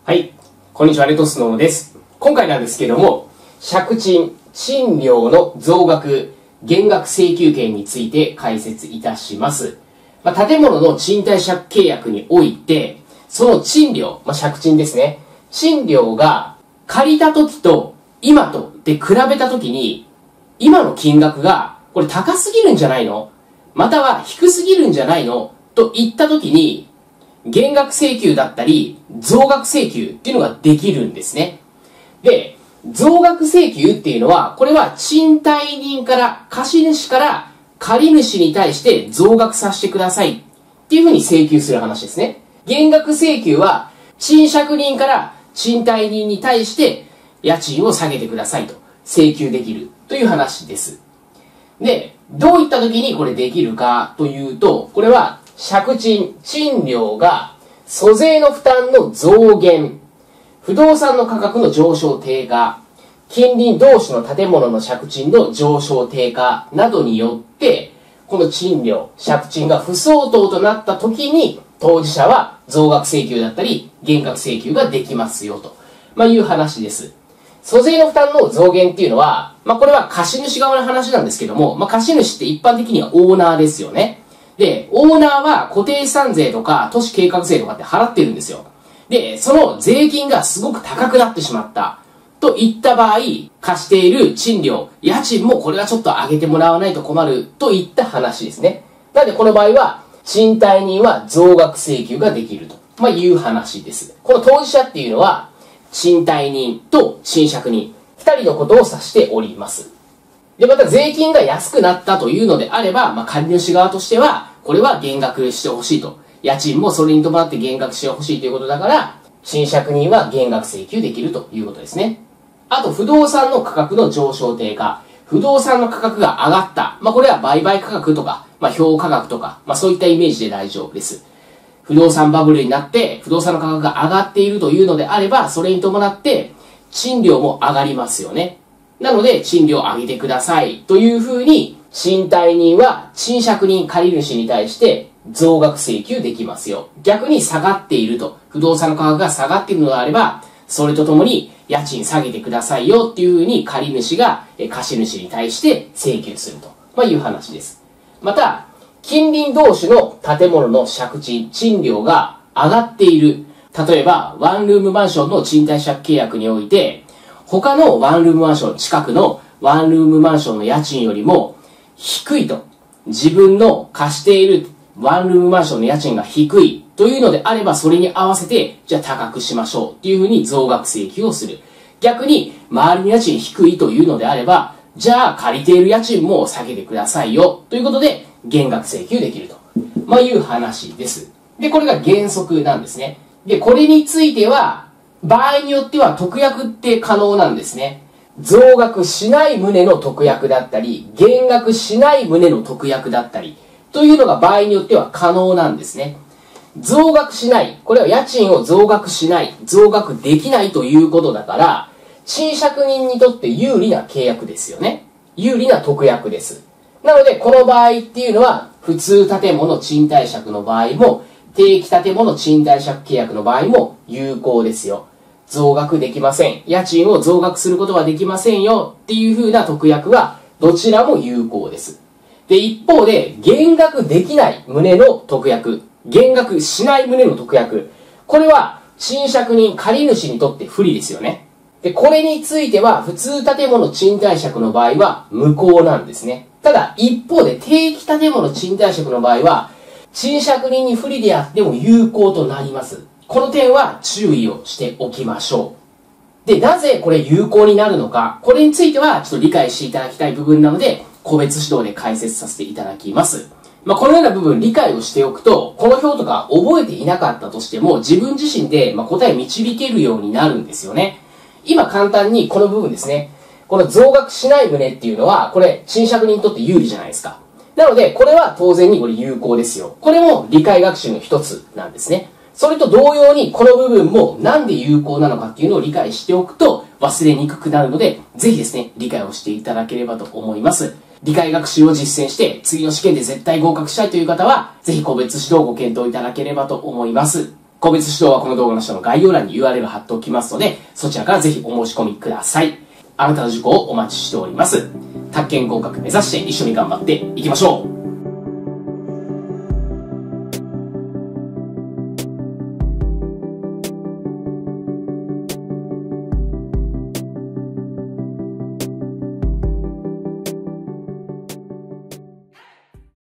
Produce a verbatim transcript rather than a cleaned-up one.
はい、こんにちは、レトスノーです。今回なんですけども、借賃、賃料の増額、減額請求権について解説いたします。まあ、建物の賃貸借契約において、その賃料、まあ、借賃ですね。賃料が借りた時と今とで比べた時に、今の金額がこれ高すぎるんじゃないの？または低すぎるんじゃないの？と言った時に、減額請求だったり、増額請求っていうのができるんですね。で、増額請求っていうのは、これは賃貸人から貸主から借り主に対して増額させてくださいっていうふうに請求する話ですね。減額請求は、賃借人から賃貸人に対して家賃を下げてくださいと請求できるという話です。で、どういった時にこれできるかというと、これは借賃、賃料が租税の負担の増減、不動産の価格の上昇低下、近隣同士の建物の借賃の上昇低下などによって、この賃料、借賃が不相当となった時に、当事者は増額請求だったり、減額請求ができますよと、まあ、いう話です。租税の負担の増減っていうのは、まあ、これは貸主側の話なんですけども、まあ、貸主って一般的にはオーナーですよね。で、オーナーは固定資産税とか都市計画税とかって払ってるんですよ。で、その税金がすごく高くなってしまった。といった場合、貸している賃料、家賃もこれはちょっと上げてもらわないと困るといった話ですね。なのでこの場合は、賃貸人は増額請求ができると、まあ、いう話です。この当事者っていうのは、賃貸人と賃借人、二人のことを指しております。で、また税金が安くなったというのであれば、まあ、借り主側としては、これは減額してほしいと。家賃もそれに伴って減額してほしいということだから、賃借人は減額請求できるということですね。あと、不動産の価格の上昇低下。不動産の価格が上がった。まあ、これは売買価格とか、まあ、評価額とか、まあ、そういったイメージで大丈夫です。不動産バブルになって、不動産の価格が上がっているというのであれば、それに伴って、賃料も上がりますよね。なので、賃料を上げてください。というふうに、賃貸人は賃借人借り主に対して増額請求できますよ。逆に下がっていると。不動産の価格が下がっているのであれば、それとともに家賃下げてくださいよっていうふうに借り主が貸主に対して請求すると、まあ、いう話です。また、近隣同士の建物の借賃、賃料が上がっている。例えば、ワンルームマンションの賃貸借契約において、他のワンルームマンション、近くのワンルームマンションの家賃よりも低いと。自分の貸しているワンルームマンションの家賃が低いというのであれば、それに合わせて、じゃあ高くしましょうっていうふうに増額請求をする。逆に、周りの家賃低いというのであれば、じゃあ借りている家賃も下げてくださいよということで、減額請求できると、まあ、いう話です。で、これが原則なんですね。で、これについては、場合によっては特約って可能なんですね。増額しない旨の特約だったり、減額しない旨の特約だったり、というのが場合によっては可能なんですね。増額しない。これは家賃を増額しない。増額できないということだから、賃借人にとって有利な契約ですよね。有利な特約です。なので、この場合っていうのは、普通建物賃貸借の場合も、定期建物賃貸借契約の場合も有効ですよ。増額できません。家賃を増額することはできませんよっていう風な特約はどちらも有効です。で、一方で減額できない旨の特約、減額しない旨の特約、これは賃借人、借り主にとって不利ですよね。で、これについては普通建物賃貸借の場合は無効なんですね。ただ一方で定期建物賃貸借の場合は賃借人に不利であっても有効となります。この点は注意をしておきましょう。で、なぜこれ有効になるのか、これについてはちょっと理解していただきたい部分なので、個別指導で解説させていただきます。まあ、このような部分理解をしておくと、この表とか覚えていなかったとしても、自分自身でまあ答え導けるようになるんですよね。今簡単にこの部分ですね。この増額しない旨っていうのは、これ、賃借人にとって有利じゃないですか。なので、これは当然にこれ有効ですよ。これも理解学習の一つなんですね。それと同様に、この部分もなんで有効なのかっていうのを理解しておくと忘れにくくなるので、ぜひですね、理解をしていただければと思います。理解学習を実践して、次の試験で絶対合格したいという方は、ぜひ個別指導をご検討いただければと思います。 個別指導はこの動画の下の概要欄に ユーアールエル 貼っておきますので、そちらからぜひお申し込みください。あなたの受講をお待ちしております。宅建合格目指して一緒に頑張っていきましょう。